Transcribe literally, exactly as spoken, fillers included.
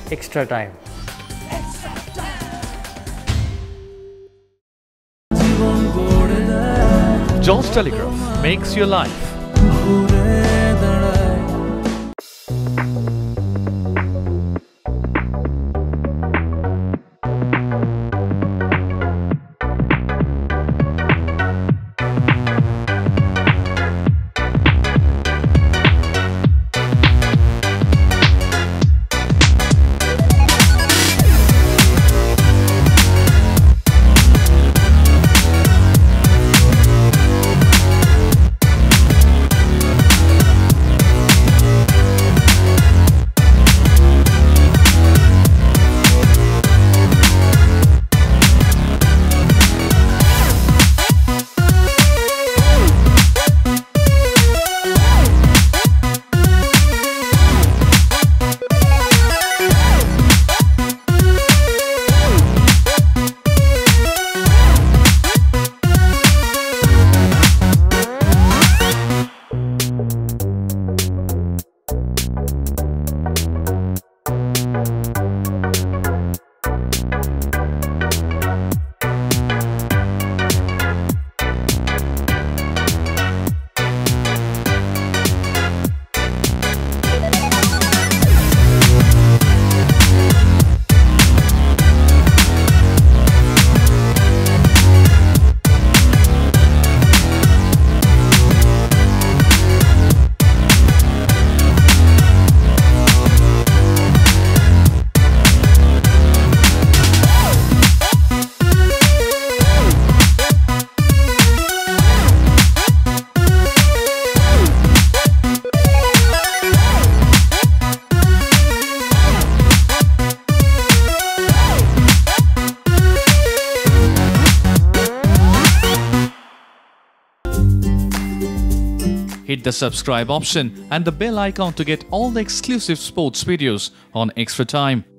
extra time. George Telegraph makes your life. Hit the subscribe option and the bell icon to get all the exclusive sports videos on Extra Time.